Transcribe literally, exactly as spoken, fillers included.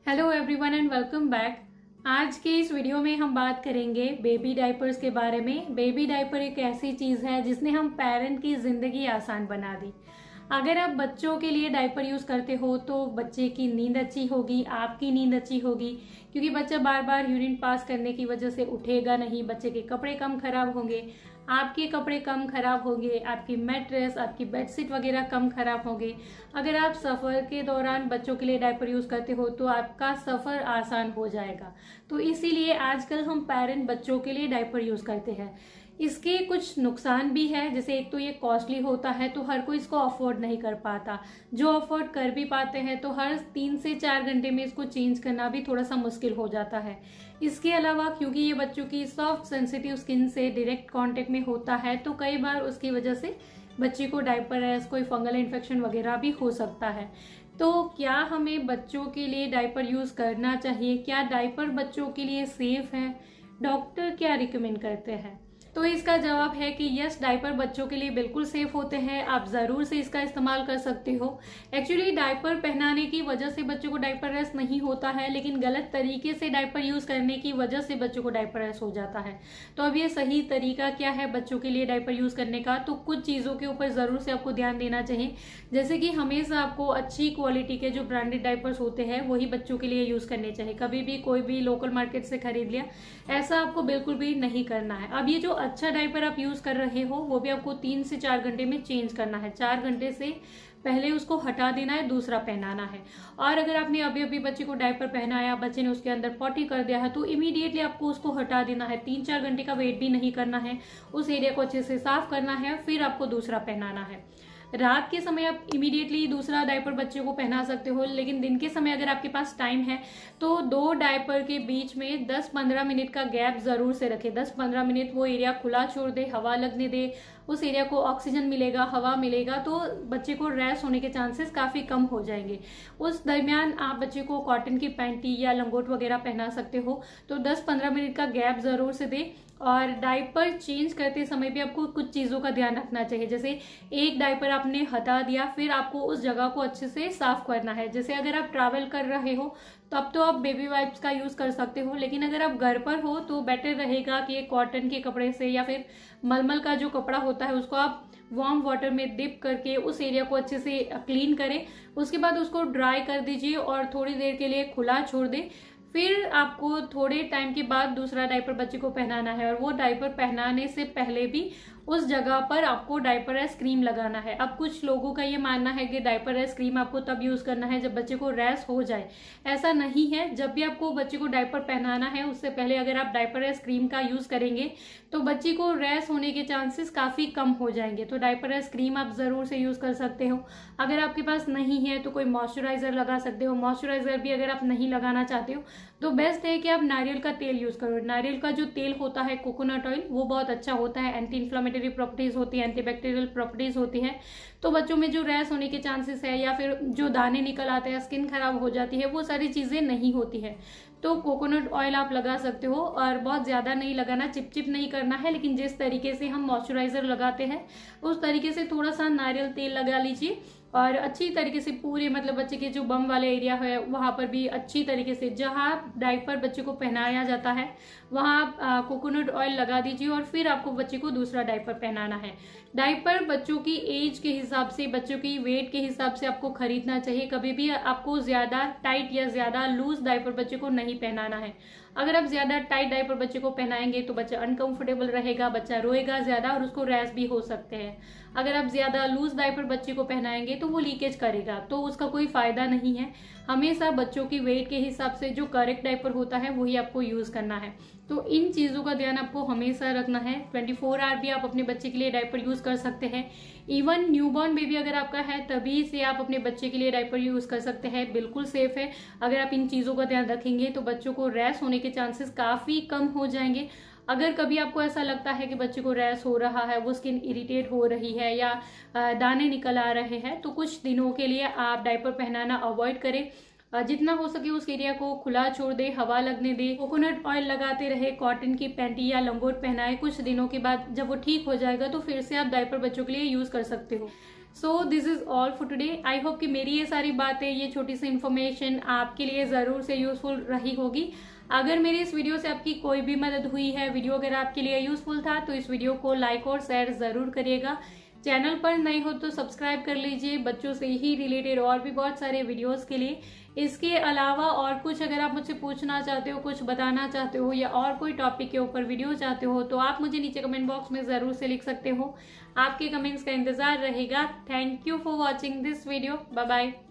Hello everyone and welcome back. आज के इस वीडियो में हम बात करेंगे बेबी डायपर्स के बारे में। बेबी डायपर एक ऐसी चीज़ है जिसने हम पेरेंट की ज़िंदगी आसान बना दी। अगर आप बच्चों के लिए डायपर यूज़ करते हो तो बच्चे की नींद अच्छी होगी, आपकी नींद अच्छी होगी, क्योंकि बच्चा बार बार यूरिन पास करने की वजह से उठेगा नहीं, बच्चे के कपड़े कम खराब होंगे, आपके कपड़े कम खराब होंगे, आपकी मैट्रेस, आपकी बेडशीट वगैरह कम खराब होंगे। अगर आप सफ़र के दौरान बच्चों के लिए डायपर यूज़ करते हो तो आपका सफ़र आसान हो जाएगा। तो इसीलिए आजकल हम पेरेंट बच्चों के लिए डायपर यूज़ करते हैं। इसके कुछ नुकसान भी है, जैसे एक तो ये कॉस्टली होता है तो हर कोई इसको अफोर्ड नहीं कर पाता। जो अफोर्ड कर भी पाते हैं तो हर तीन से चार घंटे में इसको चेंज करना भी थोड़ा सा मुश्किल हो जाता है। इसके अलावा क्योंकि ये बच्चों की सॉफ्ट सेंसिटिव स्किन से डायरेक्ट कांटेक्ट में होता है तो कई बार उसकी वजह से बच्चे को डायपर रैश, कोई फंगल इन्फेक्शन वगैरह भी हो सकता है। तो क्या हमें बच्चों के लिए डायपर यूज़ करना चाहिए? क्या डायपर बच्चों के लिए सेफ है? डॉक्टर क्या रिकमेंड करते हैं? तो इसका जवाब है कि यस, डायपर बच्चों के लिए बिल्कुल सेफ होते हैं। आप ज़रूर से इसका इस्तेमाल कर सकते हो। एक्चुअली डायपर पहनाने की वजह से बच्चों को डायपर रैश नहीं होता है, लेकिन गलत तरीके से डायपर यूज़ करने की वजह से बच्चों को डायपर रैश हो जाता है। तो अब ये सही तरीका क्या है बच्चों के लिए डायपर यूज़ करने का? तो कुछ चीज़ों के ऊपर ज़रूर से आपको ध्यान देना चाहिए, जैसे कि हमेशा आपको अच्छी क्वालिटी के जो ब्रांडेड डायपर्स होते हैं वही बच्चों के लिए यूज़ करने चाहिए। कभी भी कोई भी लोकल मार्केट से खरीद लिया, ऐसा आपको बिल्कुल भी नहीं करना है। अब ये जो अच्छा डायपर आप यूज कर रहे हो वो भी आपको तीन से चार घंटे में चेंज करना है। चार घंटे से पहले उसको हटा देना है, दूसरा पहनाना है। और अगर आपने अभी अभी बच्चे को डायपर पहनाया, बच्चे ने उसके अंदर पॉटी कर दिया है, तो इमीडिएटली आपको उसको हटा देना है। तीन चार घंटे का वेट भी नहीं करना है, उस एरिया को अच्छे से साफ करना है, फिर आपको दूसरा पहनाना है। रात के समय आप इमीडिएटली दूसरा डायपर बच्चे को पहना सकते हो, लेकिन दिन के समय अगर आपके पास टाइम है तो दो डायपर के बीच में दस पंद्रह मिनट का गैप जरूर से रखें। दस पंद्रह मिनट वो एरिया खुला छोड़ दे, हवा लगने दे, उस एरिया को ऑक्सीजन मिलेगा, हवा मिलेगा, तो बच्चे को रैश होने के चांसेस काफ़ी कम हो जाएंगे। उस दरमियान आप बच्चे को कॉटन की पैंटी या लंगोट वगैरह पहना सकते हो। तो दस पंद्रह मिनट का गैप ज़रूर से दें। और डायपर चेंज करते समय भी आपको कुछ चीज़ों का ध्यान रखना चाहिए, जैसे एक डायपर आपने हटा दिया, फिर आपको उस जगह को अच्छे से साफ करना है। जैसे अगर आप ट्रैवल कर रहे हो तब तो आप बेबी वाइप्स का यूज़ कर सकते हो, लेकिन अगर आप घर पर हो तो बेटर रहेगा कि एक कॉटन के कपड़े से या फिर मलमल का जो कपड़ा होता है उसको आप वार्म वाटर में डिप करके उस एरिया को अच्छे से क्लीन करें। उसके बाद उसको ड्राई कर दीजिए और थोड़ी देर के लिए खुला छोड़ दें। फिर आपको थोड़े टाइम के बाद दूसरा डायपर बच्चे को पहनाना है, और वो डायपर पहनाने से पहले भी उस जगह पर आपको डायपर रैश क्रीम लगाना है। अब कुछ लोगों का ये मानना है कि डायपर रैश क्रीम आपको तब यूज करना है जब बच्चे को रैश हो जाए। ऐसा नहीं है। जब भी आपको बच्चे को डायपर पहनाना है उससे पहले अगर आप डायपर रैश क्रीम का यूज करेंगे तो बच्चे को रैश होने के चांसेस काफी कम हो जाएंगे। तो डायपर रैश क्रीम आप जरूर से यूज कर सकते हो। अगर आपके पास नहीं है तो कोई मॉइस्चराइजर लगा सकते हो। मॉइस्चराइजर भी अगर आप नहीं लगाना चाहते हो तो बेस्ट है कि आप नारियल का तेल यूज करो। नारियल का जो तेल होता है, कोकोनट ऑयल, वो बहुत अच्छा होता है। एंटी इन्फ्लेमेटरी प्रॉपर्टीज होती है, एंटीबैक्टीरियल प्रॉपर्टीज होती है। तो बच्चों में जो रैश होने के चांसेस है या फिर जो दाने निकल आते हैं, स्किन खराब हो जाती है, वो सारी चीजें नहीं होती है। तो कोकोनट ऑयल आप लगा सकते हो, और बहुत ज्यादा नहीं लगाना, चिपचिप नहीं करना है, लेकिन जिस तरीके से हम मॉइस्चराइजर लगाते हैं उस तरीके से थोड़ा सा नारियल तेल लगा लीजिए। और अच्छी तरीके से पूरे मतलब बच्चे के जो बम वाले एरिया है वहां पर भी अच्छी तरीके से, जहां डायपर बच्चे को पहनाया जाता है वहां आप कोकोनट ऑयल लगा दीजिए, और फिर आपको बच्चे को दूसरा डायपर पहनाना है। डायपर बच्चों की एज के हिसाब से, बच्चों की वेट के हिसाब से आपको खरीदना चाहिए। कभी भी आपको ज्यादा टाइट या ज्यादा लूज डायपर बच्चे को नहीं पहनाना है। अगर आप ज्यादा टाइट डायपर बच्चे को पहनाएंगे तो बच्चा अनकंफर्टेबल रहेगा, बच्चा रोएगा ज्यादा और उसको रैश भी हो सकते हैं। अगर आप ज्यादा लूज डायपर बच्चे को पहनाएंगे तो वो लीकेज करेगा, तो उसका कोई फायदा नहीं है। हमेशा बच्चों की वेट के हिसाब से जो करेक्ट डायपर होता है वही आपको यूज करना है। तो इन चीजों का ध्यान आपको हमेशा रखना है। ट्वेंटी फोर आवर भी आप अपने बच्चे के लिए डायपर यूज कर सकते हैं। इवन न्यूबॉर्न बेबी अगर आपका है तभी से आप अपने बच्चे के लिए डायपर यूज कर सकते हैं, बिल्कुल सेफ है। अगर आप इन चीजों का ध्यान रखेंगे तो बच्चों को रैश होने के चांसेस काफी कम हो जाएंगे। अगर कभी आपको ऐसा लगता है कि बच्चे को रैश हो रहा है, वो स्किन इरिटेट हो रही है या दाने निकल आ रहे हैं, तो कुछ दिनों के लिए आप डायपर पहनाना अवॉइड करें। जितना हो सके उस एरिया को खुला छोड़ दे, हवा लगने दे, कोकोनट ऑयल लगाते रहे, कॉटन की पैंटी या लंगोट पहनाए। कुछ दिनों के बाद जब वो ठीक हो जाएगा तो फिर से आप डायपर बच्चों के लिए यूज कर सकते हो। So this is all for today. I hope कि मेरी ये सारी बातें, ये छोटी सी इन्फॉर्मेशन आपके लिए जरूर से यूजफुल रही होगी। अगर मेरी इस वीडियो से आपकी कोई भी मदद हुई है, वीडियो अगर आपके लिए यूजफुल था, तो इस वीडियो को लाइक और शेयर जरूर करिएगा। चैनल पर नए हो तो सब्सक्राइब कर लीजिए बच्चों से ही रिलेटेड और भी बहुत सारे वीडियोस के लिए। इसके अलावा और कुछ अगर आप मुझसे पूछना चाहते हो, कुछ बताना चाहते हो या और कोई टॉपिक के ऊपर वीडियो चाहते हो तो आप मुझे नीचे कमेंट बॉक्स में जरूर से लिख सकते हो। आपके कमेंट्स का इंतजार रहेगा। Thank you for watching this video. Bye bye.